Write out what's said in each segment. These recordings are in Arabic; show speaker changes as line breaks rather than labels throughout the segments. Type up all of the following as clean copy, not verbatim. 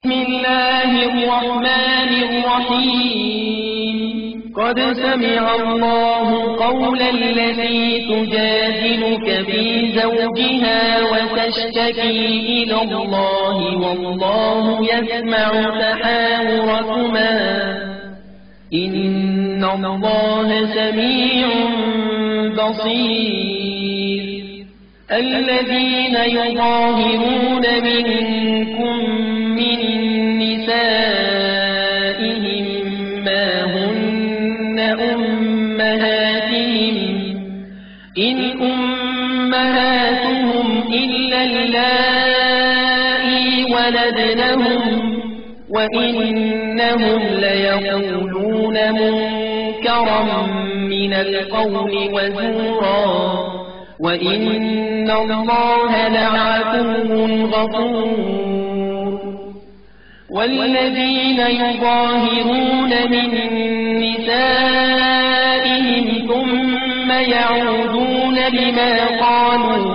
بسم الله الرحمن الرحيم قد سمع الله قول التي تجادلك في زوجها وتشتكي إلى الله والله يسمع تحاوركما إن الله سميع بصير الذين يظاهرون منكم من نسائهم ما هن أمهاتهم إن أمهاتهم إلا اللائي ولدنهم وإنهم ليقولون منكرا من القول وزورا وإن الله لعفو غفور والذين يظاهرون من نسائهم ثم يعودون لما قالوا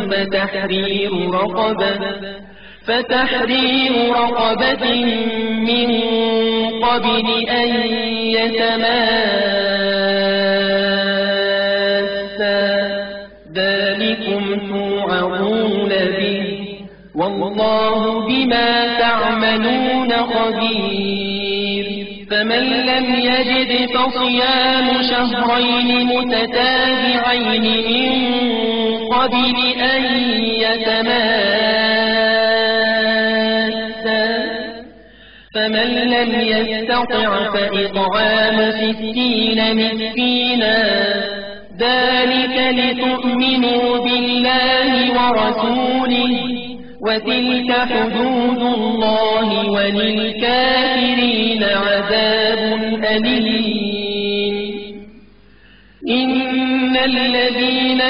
فتحرير رقبة من قبل أن يتماسا ذلكم توعظون به والله بما تعملون خبير فمن لم يجد فصيام شهرين متتابعين من قبل أن يتماسا فمن لم يستطع فإطعام 60 مسكينا ذلك لتؤمنوا بالله ورسوله وتلك حدود الله وللكافرين عذاب أليم إن الذين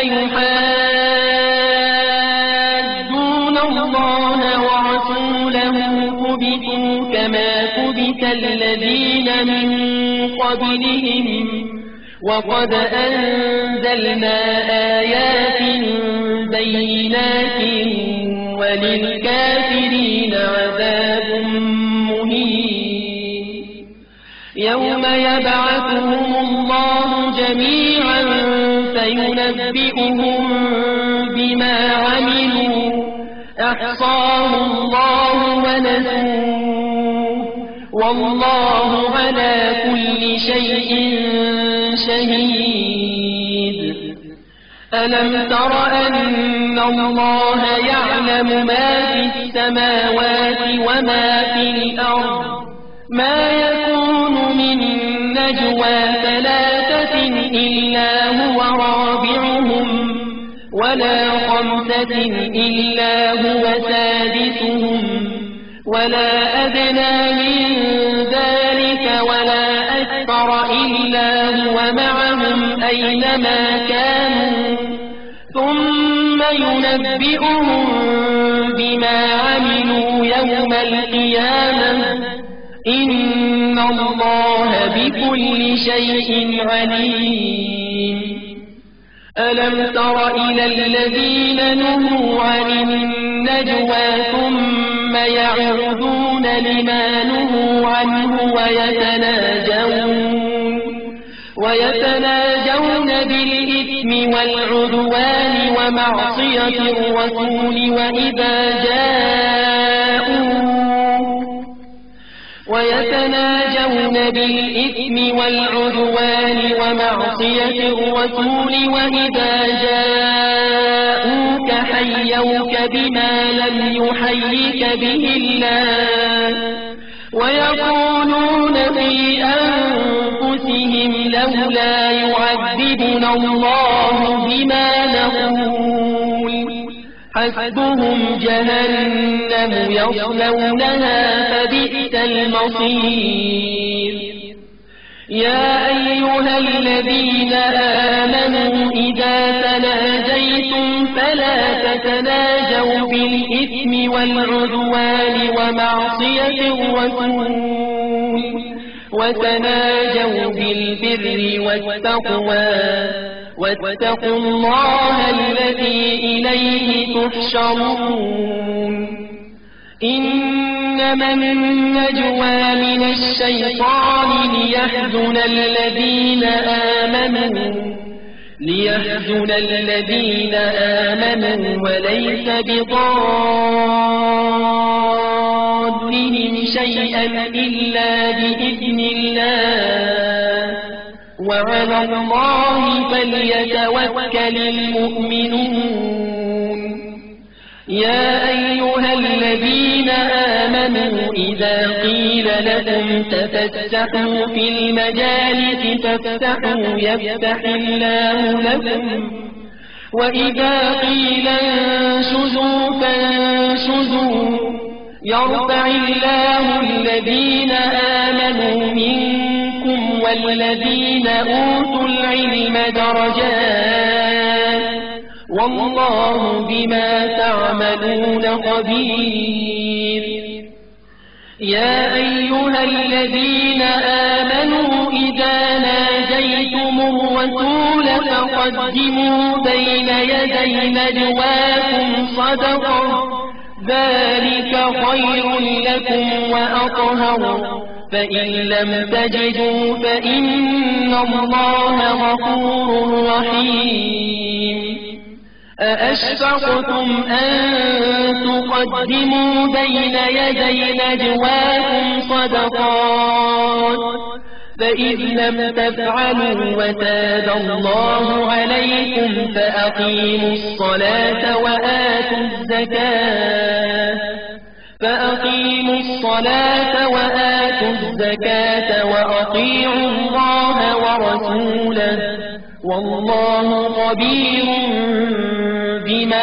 يحادون الله ورسوله كبتوا كما كبت الذين من قبلهم وقد أنزلنا آيات بينات وللكافرين عذاب مهين يوم يبعثهم الله جميعا فينبئهم بما عملوا أحصاه الله ونسوه والله على كل شيء شهيد ألم تر أن الله يعلم ما في السماوات وما في الأرض ما يكون من نجوى 3 إلا هو رابعهم ولا 5 إلا هو سادسهم ولا أدنى من ذلك ولا أكثر إلا هو معهم أينما كانوا ثم ينبئهم بما عملوا يوم القيامة إن الله بكل شيء عليم ألم تر إلى الذين نهوا عن النجوى ثم يعودون لما نهوا عنه ويتناجون بالإثم والعدوان ومعصية الرسول وإذا جاءوك حيوك بما لم يحيك به الله ويقولون في أنفسهم لولا يعذبنا الله بما نقول حسبهم جهنم يصلونها فبئس المصير يا أيها الذين آمنوا إذا تناجيتم فلا تتناجوا بالإثم والعدوان ومعصية الرسول وتناجوا بالبر والتقوى واتقوا الله الذي إليه تحشرون إن إنما النجوى من الشيطان ليحزن الذين آمنوا وليس بضارهم شيئا إلا بإذن الله وعلى الله فليتوكل المؤمنون يا أيها الذين آمنوا إذا قيل لكم تفسحوا في المجالس فافسحوا يفسح الله لكم وإذا قيل انشزوا فانشزوا يرفع الله الذين آمنوا منكم والذين أوتوا العلم درجات والله بما تعملون خبير يا أيها الذين آمنوا إذا ناجيتم الرسول فقدموا بين يدي نجواكم صدقة ذلك خير لكم وأطهر فإن لم تجدوا فإن الله غفور رحيم أأشفقتم أن تقدموا بين يدي نجواكم صدقات فإذ لم تفعلوا وتاب الله عليكم فأقيموا الصلاة وآتوا الزكاة وأطيعوا الله ورسوله والله خبير بما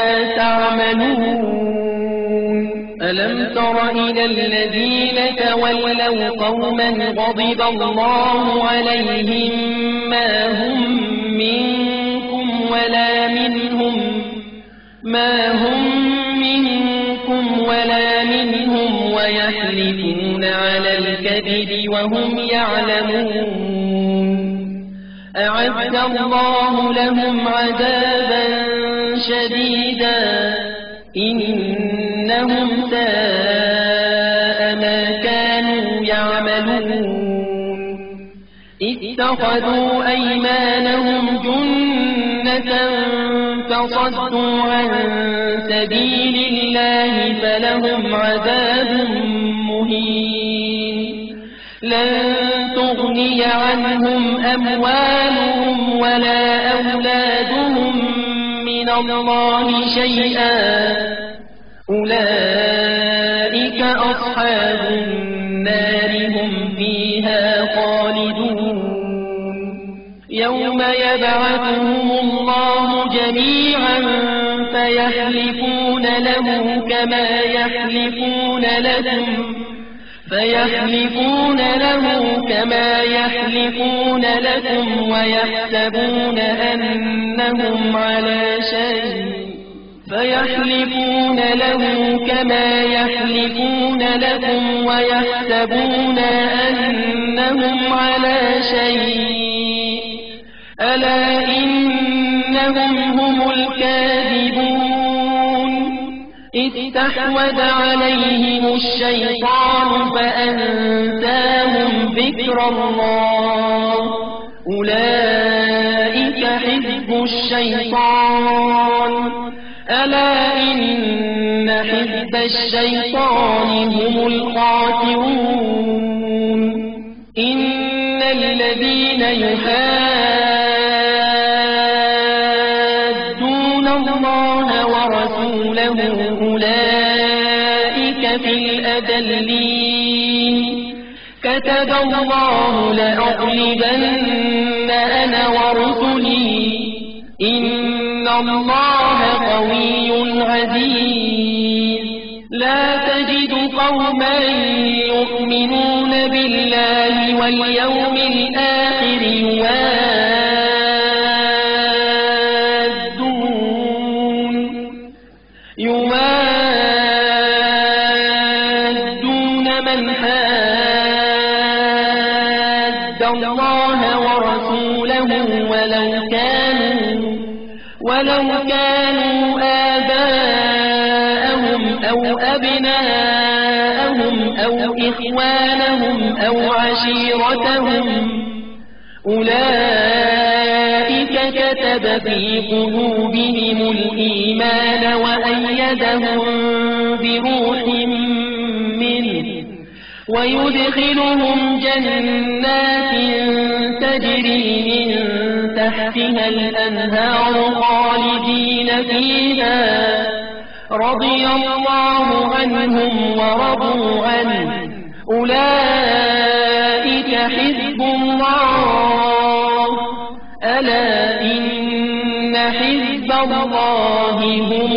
تعملون ألم تر إلى الذين تولوا قوما غضب الله عليهم ما هم منكم ولا منهم ويحلفون على الكذب وهم يعلمون أعد الله لهم عذابا شديدا إنهم ساء ما كانوا يعملون اتخذوا أيمانهم جنة فصدوا عن سبيل الله فلهم عذاب مهين لن تغني عنهم أموالهم ولا أولادهم من الله شيئا أولئك أصحاب النار هم فيها خالدون يوم يبعثهم الله جميعا فيحلفون له كما يحلفون لكم ويحسبون أنهم على شيء ألا إنهم هم الكاذبون استحوذ عليهم الشيطان فأنساهم ذكر الله أولئك حزب الشيطان ألا إن حزب الشيطان هم الخاسرون إن الذين يحادون الله ورسوله أولئك في الأذلين كتب الله لأغلبن أنا ورسلي إن الله قوي عزيز لا تجد قوما يؤمنون بالله واليوم الآخر يوادون من حاد الله ورسوله ولو كانوا آباءهم أو أبناءهم أبناءهم أو إخوانهم أو عشيرتهم أولئك كتب في قلوبهم الإيمان وأيدهم بروح منه ويدخلهم جنات تجري من تحتها الأنهار خالدين فيها رضي الله عنهم ورضوا عنه أولئك حزب الله ألا إن حزب الله هم